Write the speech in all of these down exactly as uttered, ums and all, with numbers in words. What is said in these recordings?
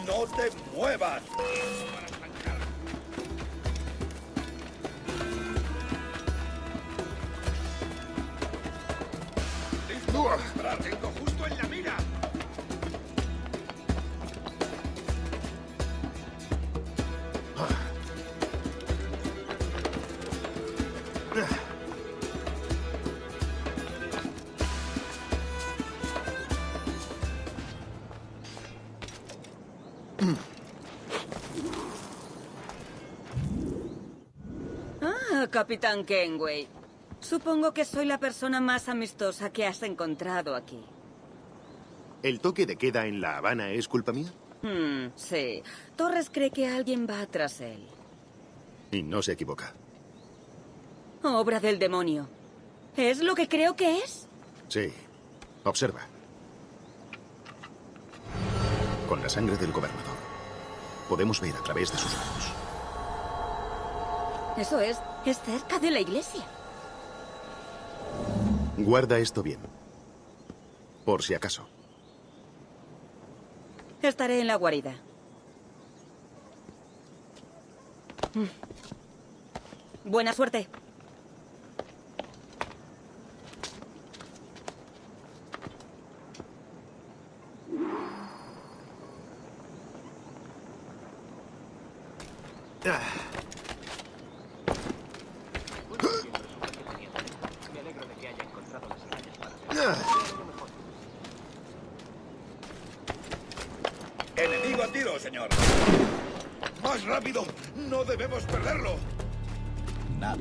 ¡No te muevas! ¡Listo para disparar! ¡Tengo justo en la mira! Ah, Capitán Kenway. Supongo que soy la persona más amistosa que has encontrado aquí. ¿El toque de queda en La Habana es culpa mía? Hmm, sí. Torres cree que alguien va tras él. Y no se equivoca. Obra del demonio. ¿Es lo que creo que es? Sí. Observa. Con la sangre del gobernador, podemos ver a través de sus ojos. Eso es, es cerca de la iglesia. Guarda esto bien. Por si acaso. Estaré en la guarida. Buena suerte. Ah. ¡Enemigo a tiro, señor! ¡Más rápido! ¡No debemos perderlo! Nada.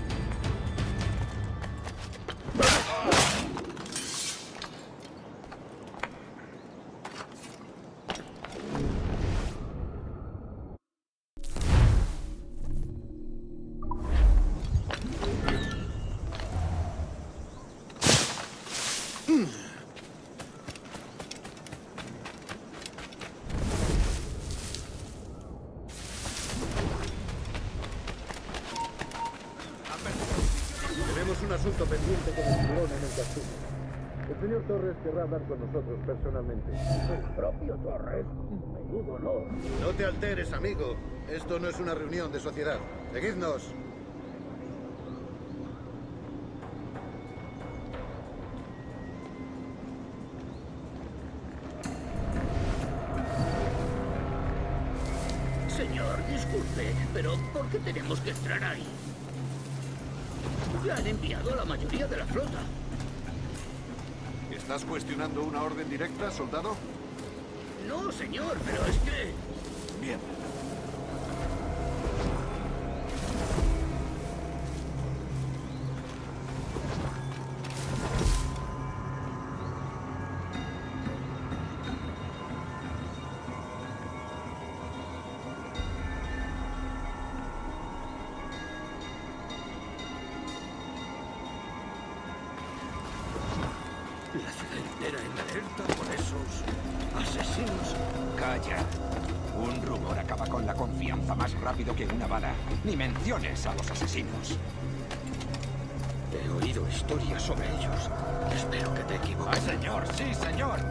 Tenemos un asunto pendiente con el tiburón en el castillo. El señor Torres querrá hablar con nosotros personalmente. ¿El propio Torres? Menudo honor. No te alteres, amigo. Esto no es una reunión de sociedad. Seguidnos. Señor, disculpe, pero ¿por qué tenemos que entrar ahí? Ya han enviado a la mayoría de la flota. ¿Estás cuestionando una orden directa, soldado? No, señor, pero es que... Bien. La ciudad entera en alerta por esos asesinos. Calla. Un rumor acaba con la confianza más rápido que una bala. Ni menciones a los asesinos. He oído historias sobre ellos. Espero que te equivoques. ¡Ah, señor! ¡Sí, señor!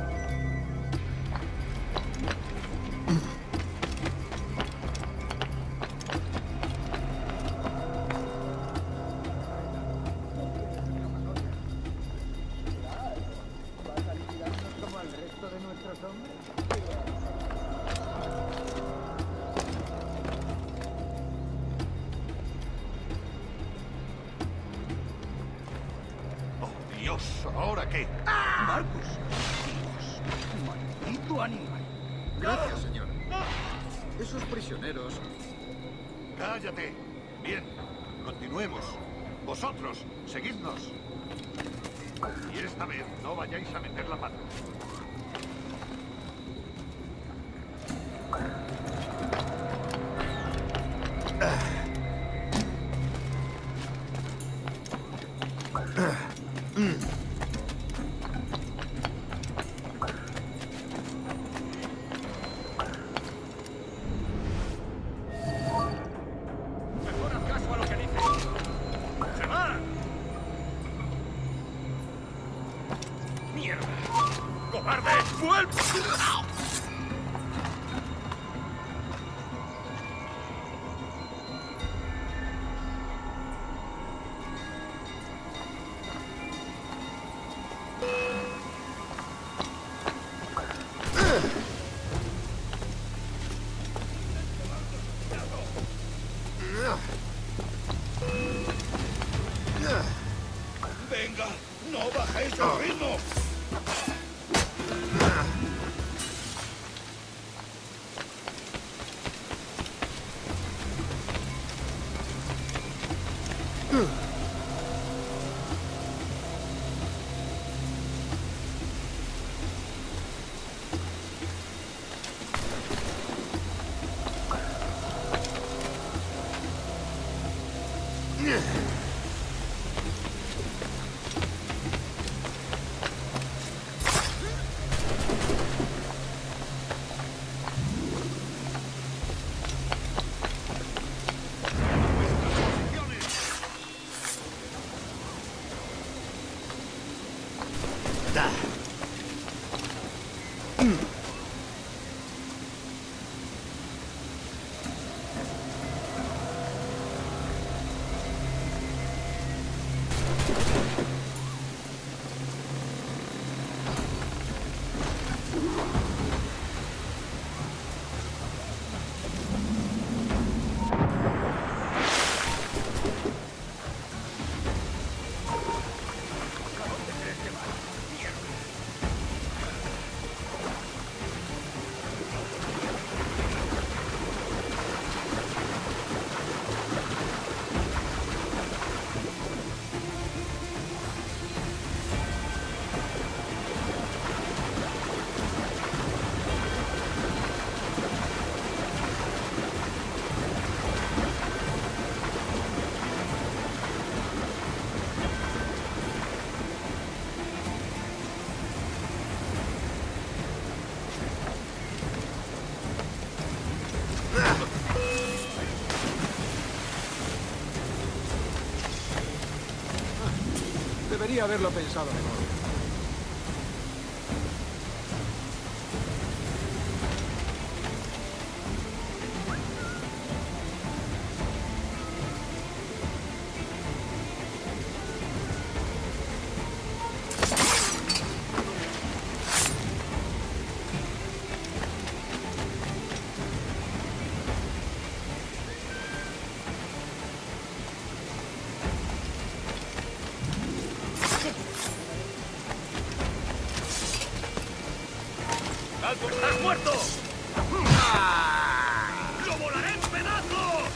¡Oh, Dios! ¿Ahora qué? ¡Marcus! ¡Dios! ¡Maldito animal! Gracias, señor. Esos prisioneros... ¡Cállate! Bien, continuemos. Vosotros, seguidnos. Y esta vez no vayáis a meter la pata. Mejor haz caso a lo que dice. ¡Se va! ¡Mierda! ¡Cobarde! Debería haberlo pensado mejor. ¡Estás muerto! ¡Lo volaré en pedazos!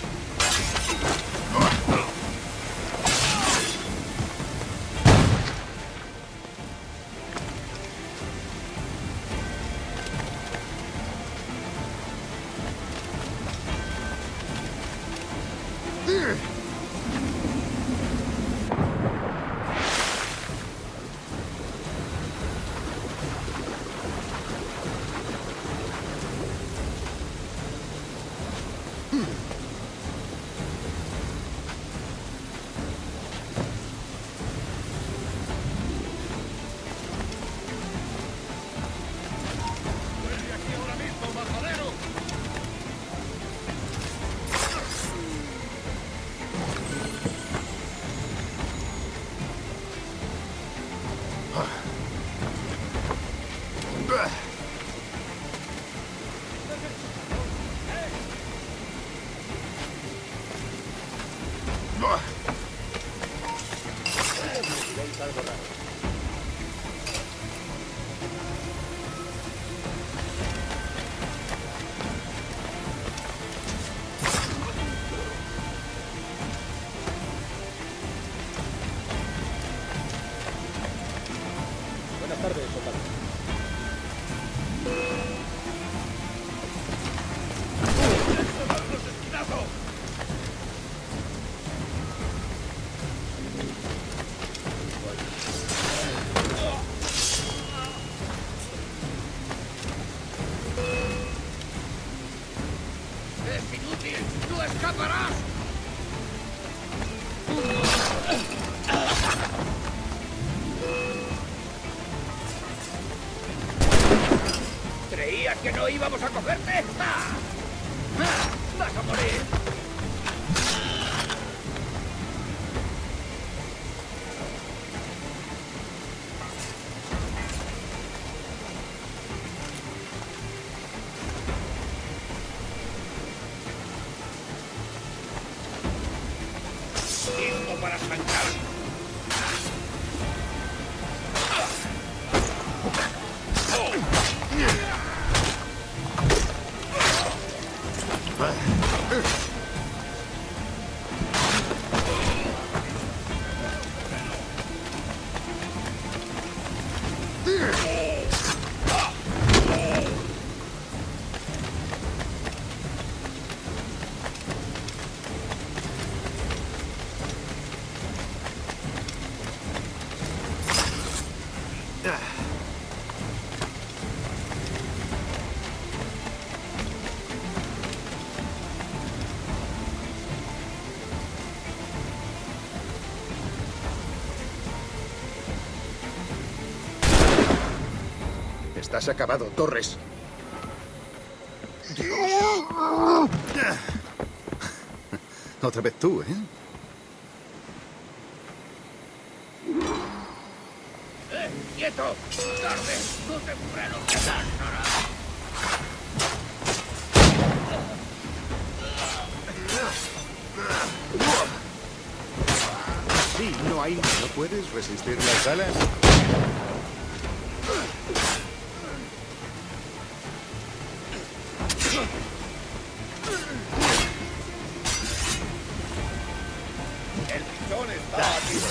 Buenas tardes, soldado. ¡Es inútil! ¡No escaparás! ¿Creías que no íbamos a cogerte? ¡Ah! ¡Ah! ¡Vas a morir! Tiempo para sangrar. Estás acabado, Torres. Otra vez tú, ¿eh? ¡Eh! ¡Quieto! ¡Tarde! ¡No temprano! Sí, no hay... ¿No puedes resistir las alas? El pichón está a tiro.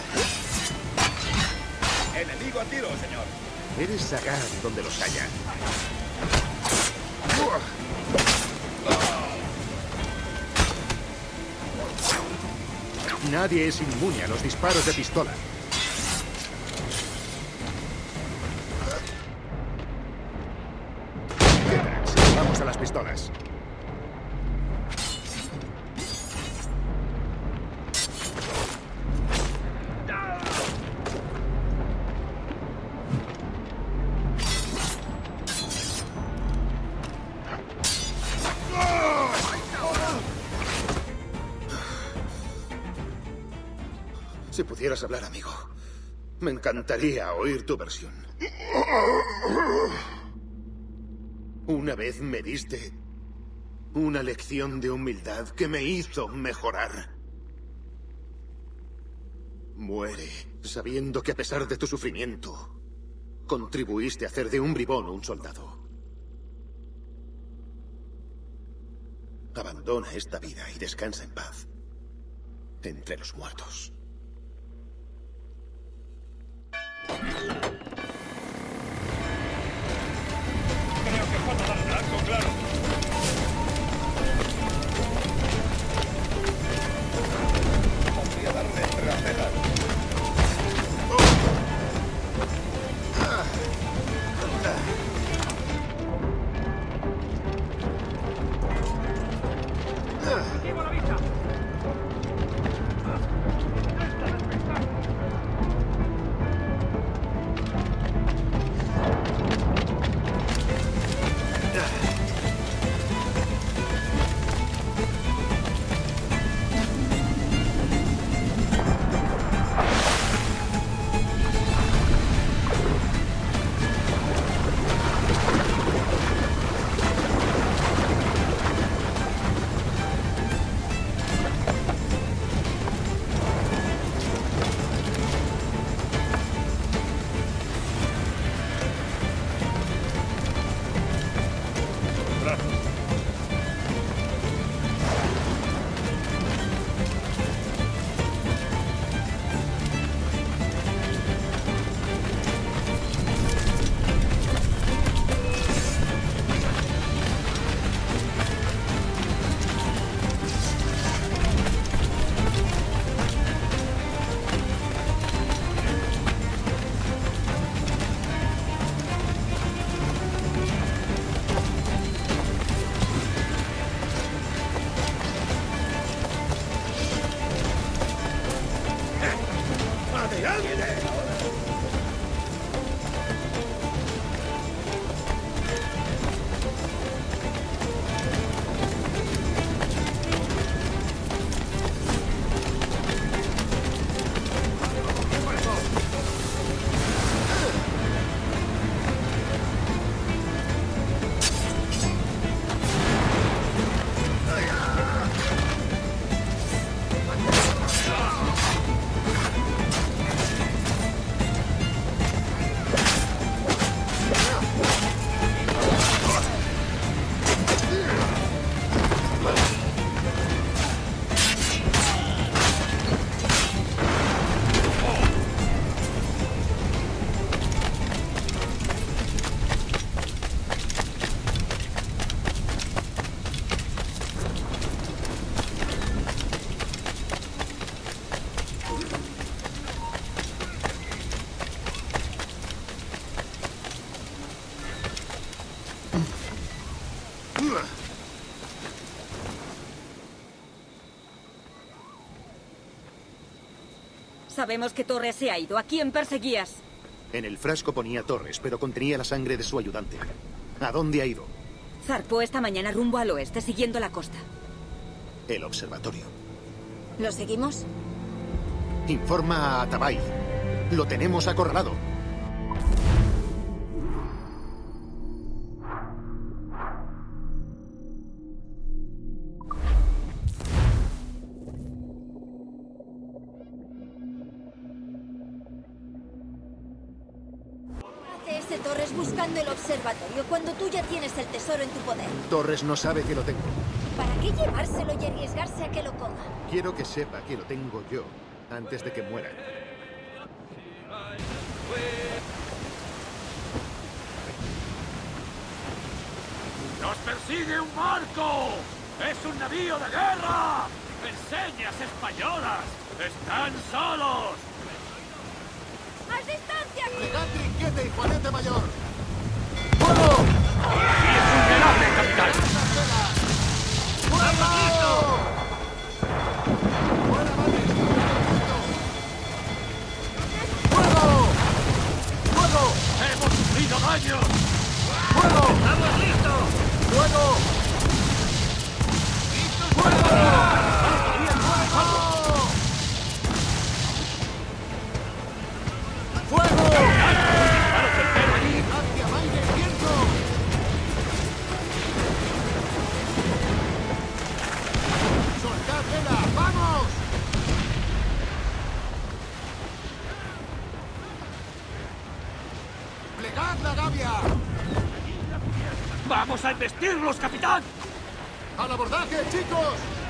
Enemigo a tiro, señor. Eres sagaz donde los haya. Nadie es inmune a los disparos de pistola. Vamos a las pistolas. Si pudieras hablar, amigo, me encantaría oír tu versión. Una vez me diste una lección de humildad que me hizo mejorar. Muere sabiendo que a pesar de tu sufrimiento, contribuiste a hacer de un bribón un soldado. Abandona esta vida y descansa en paz entre los muertos. Creo que falta dar blanco, claro. Podría darle entre las cejas. ¡Objetivo a la vista! Sabemos que Torres se ha ido. ¿A quién perseguías? En el frasco ponía Torres, pero contenía la sangre de su ayudante. ¿A dónde ha ido? Zarpó esta mañana rumbo al oeste, siguiendo la costa. El observatorio. ¿Lo seguimos? Informa a Atabay. Lo tenemos acorralado. Ese Torres buscando el observatorio cuando tú ya tienes el tesoro en tu poder. Torres no sabe que lo tengo. ¿Para qué llevárselo y arriesgarse a que lo coma? Quiero que sepa que lo tengo yo antes de que muera. ¡Nos persigue un barco! ¡Es un navío de guerra! ¡Enseñas españolas! ¡Están solos! ¡A distancia! ¡Plegad trinquete y juanete mayor! ¡Fuego! ¡Y es vulnerable, capitán! ¡Fuego! ¡Fuera, vale! ¡Fuego! ¡Fuego! ¡Hemos sufrido daño! ¡Fuego! ¡Estamos listos! ¡Fuego! ¡Fuego! ¡Fuego! ¡Vamos a embestirlos, capitán! ¡Al abordaje, chicos!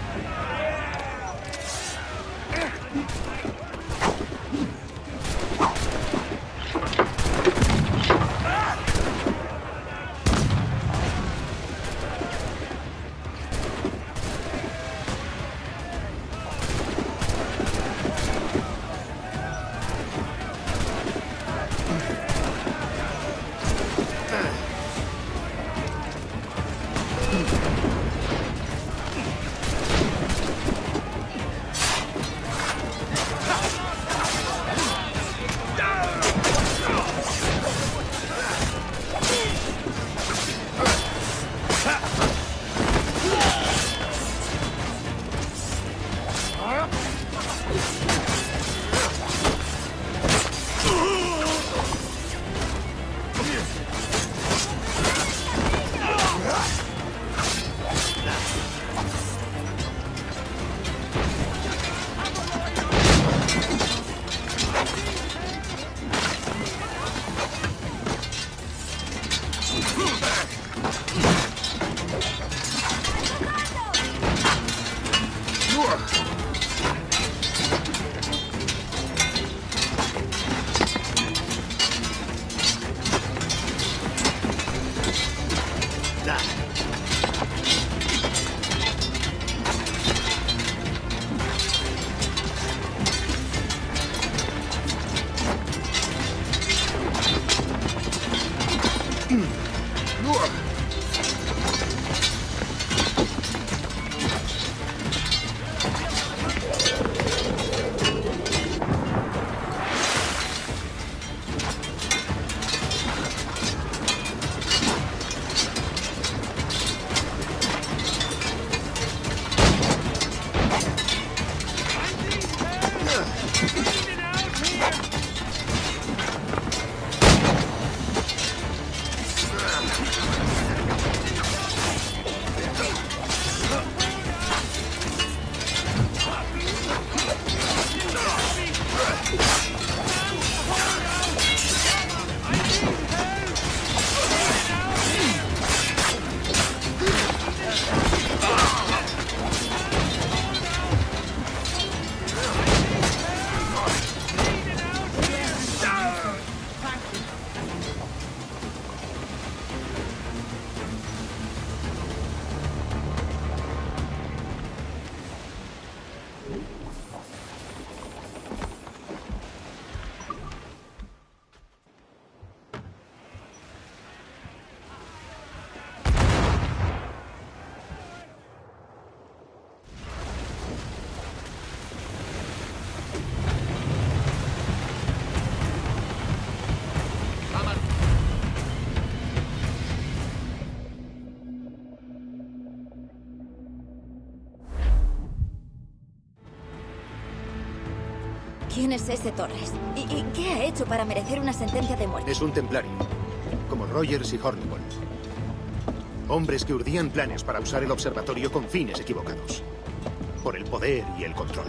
¿Quién es ese Torres? ¿Y, y qué ha hecho para merecer una sentencia de muerte? Es un templario, como Rogers y Hornigold. Hombres que urdían planes para usar el observatorio con fines equivocados. Por el poder y el control.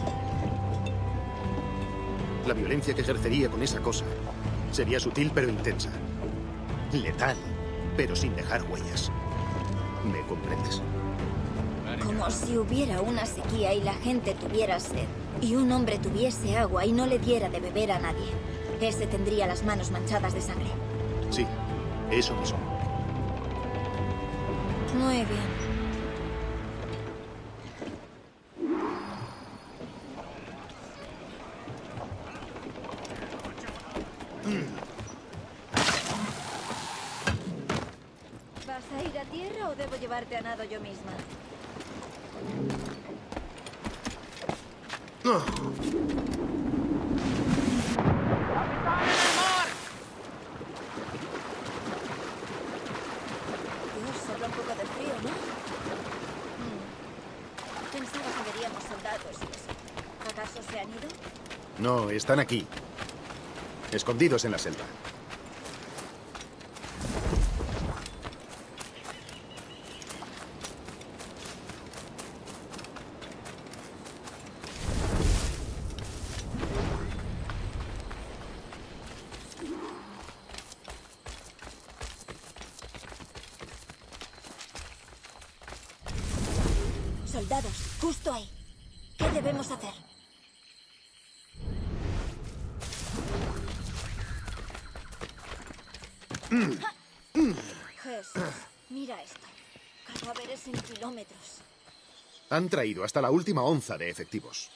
La violencia que ejercería con esa cosa sería sutil pero intensa. Letal, pero sin dejar huellas. ¿Me comprendes? Como si hubiera una sequía y la gente tuviera sed. Y un hombre tuviese agua y no le diera de beber a nadie. Ese tendría las manos manchadas de sangre. Sí, eso mismo. Muy bien. ¿Vas a ir a tierra o debo llevarte a nado yo misma? Oh. Dios, sopla un poco de frío, ¿no? Hmm. Pensaba que veríamos soldados y eso. ¿Acaso se han ido? No, están aquí. Escondidos en la selva. soldados, justo ahí. ¿Qué debemos hacer? Jesús, mira esto. Cadáveres en kilómetros. Han traído hasta la última onza de efectivos.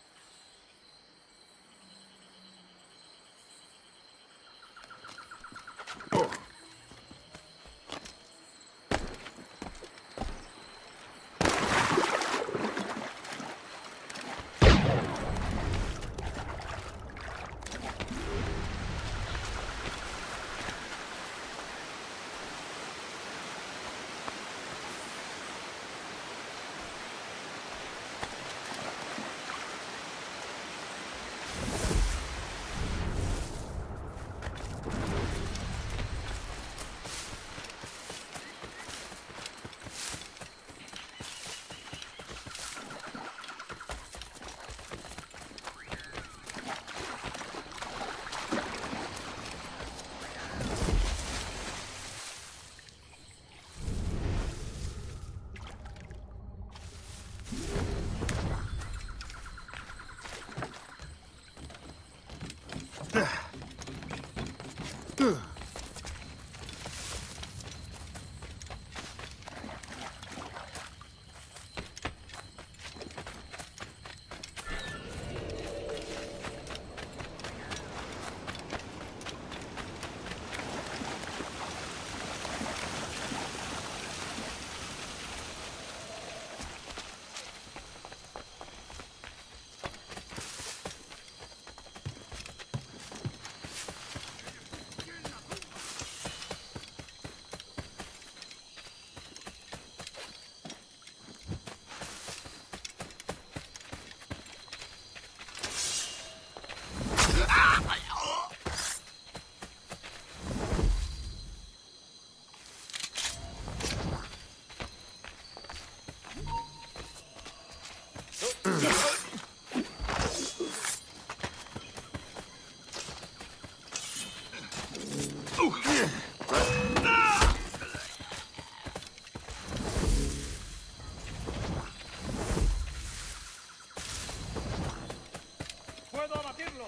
¡Puedo abatirlo!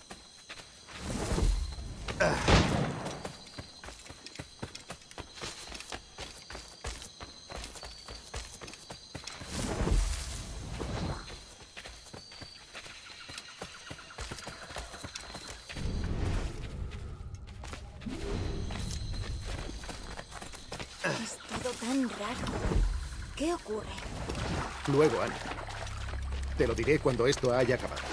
Es todo tan raro. ¿Qué ocurre? Luego, Anne. Te lo diré cuando esto haya acabado.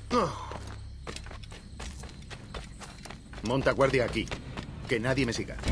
Monta guardia aquí. Que nadie me siga.